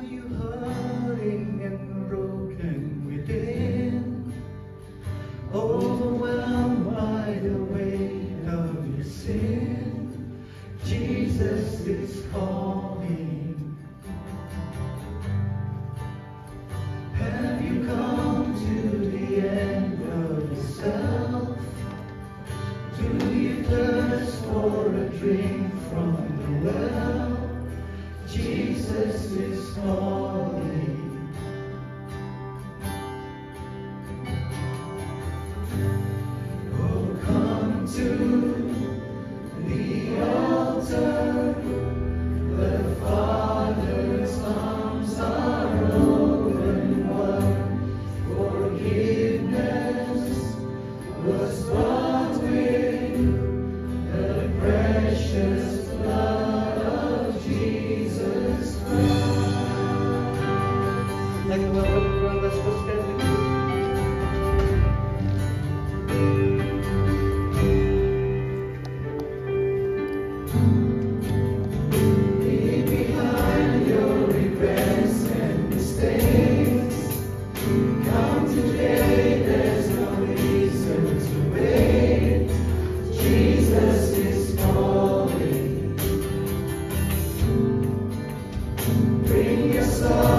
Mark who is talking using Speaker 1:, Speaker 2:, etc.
Speaker 1: you hurting and broken within, overwhelmed by the weight of your sin? Jesus is calling. Have you come to the end of yourself? Do you thirst for a drink from the well? Jesus is calling. Oh, come to the altar. The Father's arms are open wide. Forgiveness was bought with the precious blood of Jesus Christ. Like welcome everyone, let's go stand with you. Leave behind your regrets and mistakes. Come today, there's no reason to wait. Jesus is calling. Bring your soul.